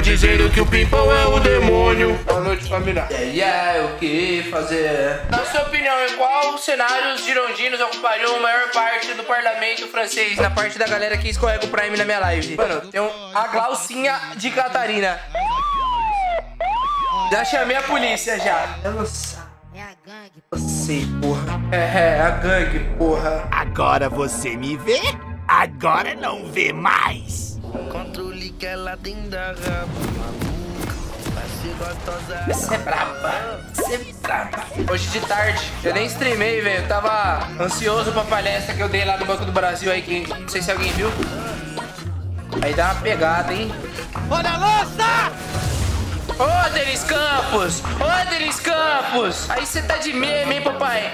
dizendo que o Pimpão é o demônio. Boa noite, família. E aí, o que fazer? Na sua opinião, em qual cenário os girondinos ocupariam a maior parte do parlamento francês? Na parte da galera que escorrega o Prime na minha live. Mano, tem a Glaucinha de Catarina. Já chamei a polícia, já. É a gangue. Você, porra. É a gangue, porra. Agora você me vê? Agora não vê mais. Controle que ela tem da raba, maluca. Vai ser gostosa. Você é braba. Você é braba. Hoje de tarde, eu nem streamei, velho. Eu tava ansioso pra palestra que eu dei lá no Banco do Brasil aí, que não sei se alguém viu. Aí dá uma pegada, hein? Olha a louça! Ô, Denis Campos! Ô, Denis Campos! Aí você tá de meme, hein, papai?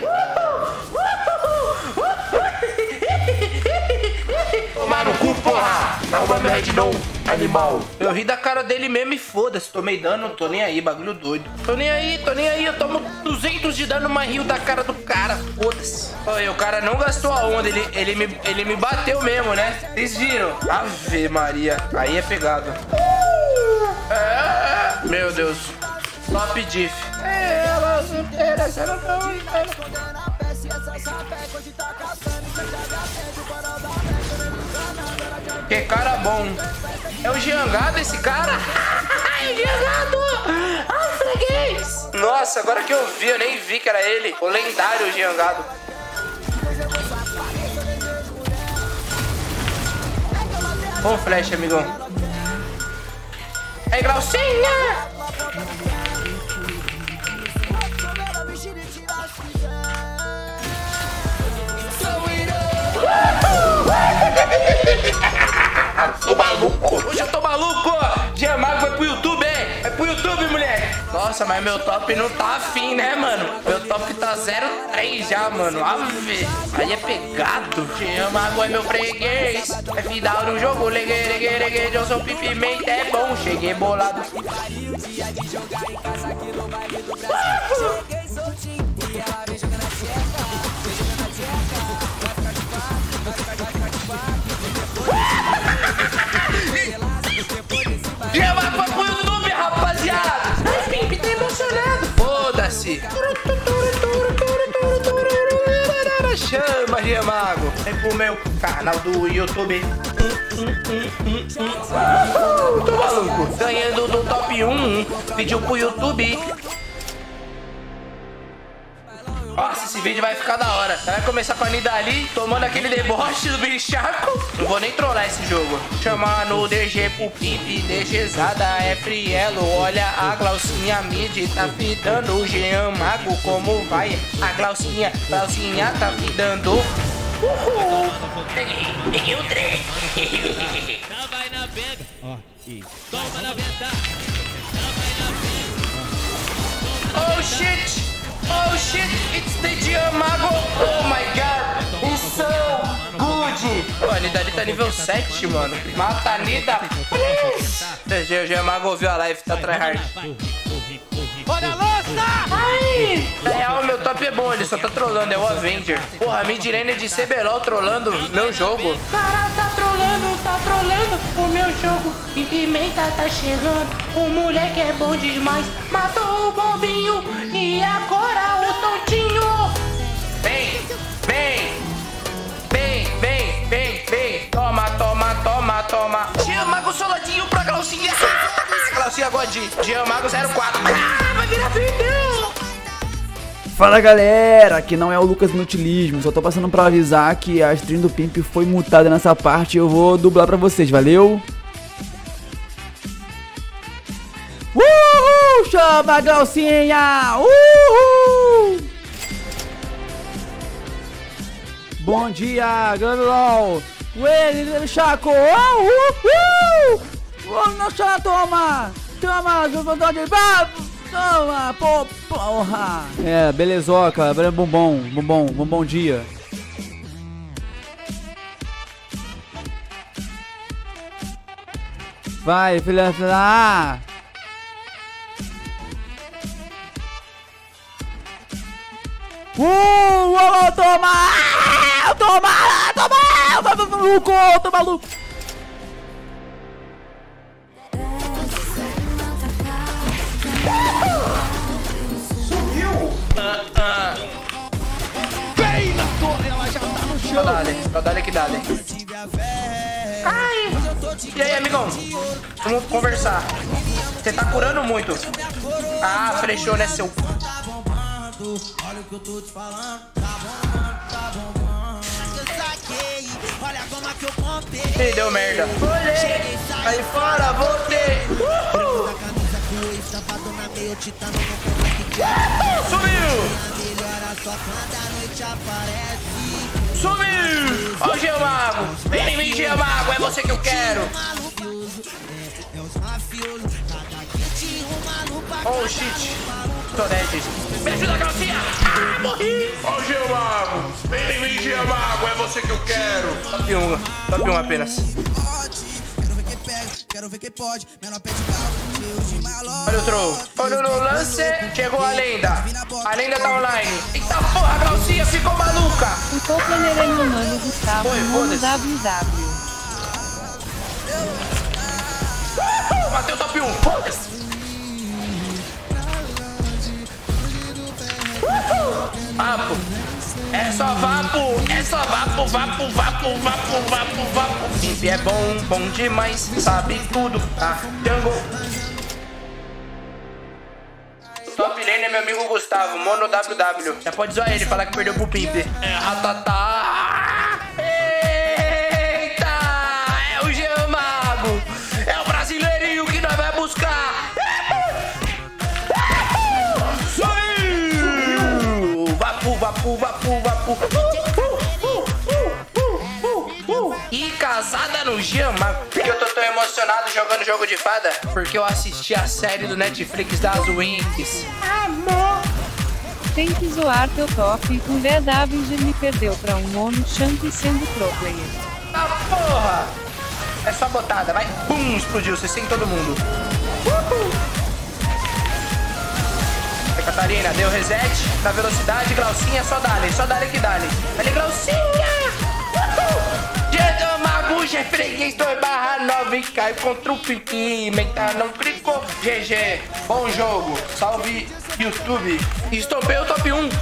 Tomar no cu, porra! Alma média não, animal! Eu ri da cara dele mesmo e foda-se. Tomei dano, não tô nem aí, bagulho doido. Tô nem aí. Eu tomo 200 de dano, mas rio da cara do cara, foda-se. O cara não gastou a onda, ele me bateu mesmo, né? Vocês viram? Ave Maria, aí é pegado. Meu Deus. Top diff. Elas inteiras eram tão inteiras. Que cara bom. É o Giangado esse cara? É o Giangado! Ah, freguês! Nossa, agora que eu vi, eu nem vi que era ele. O lendário Giangado. Bom flash, amigão. É Glaucinha! Tô maluco! Hoje eu tô maluco! Giamago vai pro YouTube, hein? Vai pro YouTube, moleque! Nossa, mas meu top não tá afim, né, mano? Meu top tá 0,3 já, mano. Ave! Aí é pegado. Giamago é meu freguês. É final do jogo. Legue, eu sou pipimenta, é bom. Cheguei bolado. Giamago vai pro YouTube, rapaziada! Ai, Pimp, tá emocionado! Foda-se! Chama, Giamago! Vem pro meu canal do YouTube. Tô maluco! Ganhando do top 1, pediu pro YouTube. Nossa, esse vídeo vai ficar da hora. Vai começar com a Nidali tomando aquele deboche do bichaco. Não vou nem trollar esse jogo. Chamar no DG pro Pimp, DGzada é frielo. Olha a Glaucinha mid, tá fidando o Giamago, como vai? A Glaucinha tá fidando. Uhul. Peguei o trem. Vai na pega. Ó, isso. Toma na venta. Vai na pega. Oh shit. Oh shit, it's the Giamago! Oh my god, he's so good! Pô, a Nidali tá nível 7, mano. Mata a Nida, please! O Giamago ouviu a live, tá tryhard. Olha a louça! Ai! Na real, meu top é bom, ele só tá trollando, é o Avenger. Porra, a Midlane de CBLOL trollando meu jogo. Cara, tá trollando o meu jogo. E Pimenta tá chegando, o moleque é bom demais. Matou o bobinho e agora o tontinho. Vem. Toma. Giamago soladinho pra Glaucinha. Glaucinha God. Giamago 04. Vai virar vídeo. Fala galera, aqui não é o Lucas Inutilismo, só tô passando pra avisar que a stream do Pimp foi mutada nessa parte e eu vou dublar pra vocês, valeu? Uhul! Chama a Glaucinha! Uhul! Bom dia, Gandolol! Ué, Chaco! Uhul! Vamos no toma! Vontade de... Toma, porra! É, belezoca, bombom dia. Vai, filha. Tô maluco! Só dá-lhe que dá-lhe. Ai! E aí, amigão? Vamos conversar. Você tá curando muito. Ah, flechou, né, seu... Olha o que eu tô te falando. Olha como é que eu contei. Ih, deu merda. Olhei, aí fora, voltei. Subiu! Subiu! Ó o Geomago! Vem em mim, Geomago, é você que eu quero! Oh, shit! Tô dead. Me ajuda, calcinha! Ah, morri! Ó o Geomago! Vem em mim, Geomago, é você que eu quero! Top 1 apenas. Olha o troll. Olha no lance. Chegou a lenda. A lenda tá online. Eita porra, a calcinha ficou maluca. Eu tô planejando o mano Gustavo no WW. Bateu top 1. Foda-se. Vapo. É só vapo. É só vapo, vapo, vapo, vapo, vapo, vapo. Pimp é bom, bom demais. Sabe tudo. Ah, jungle. Top lane é meu amigo Gustavo, Mono WW. Já pode zoar ele, falar que perdeu pro Pimp. É ratatá. Eita! É o Geomago. É o brasileirinho que nós vai buscar. Subiu! Vapu, vapu, vapu, vapu. E casada no Geomago. Por que eu tô tão emocionado jogando jogo de fada? Porque eu assisti a série do Netflix das Winx. Amor! Tem que zoar teu top. O VW me perdeu pra um mono champ sendo pro player. Ah, porra! É só botada, vai. Pum, explodiu, você sem todo mundo. A Catarina deu reset na velocidade, Glaucinha, só dá-lhe que dá-lhe. Dá-lhe, Glaucinha! Geomago, já freguei 2/9 e caiu contra o Pipi. Menta não clicou. GG, bom jogo. Salve YouTube. Estopei o top 1.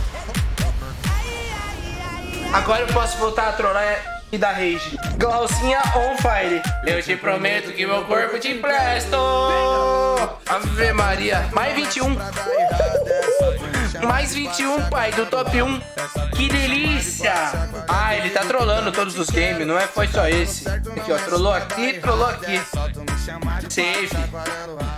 Agora eu posso voltar a trollar e dar rage. Glaucinha on fire. Eu te prometo que meu corpo te empresto. Ave Maria. Mais 21. Mais 21, pai, do top 1. Que delícia. Ah, ele tá trollando todos os games. Não foi só esse. Aqui, ó. Trollou aqui, trollou aqui. Safe.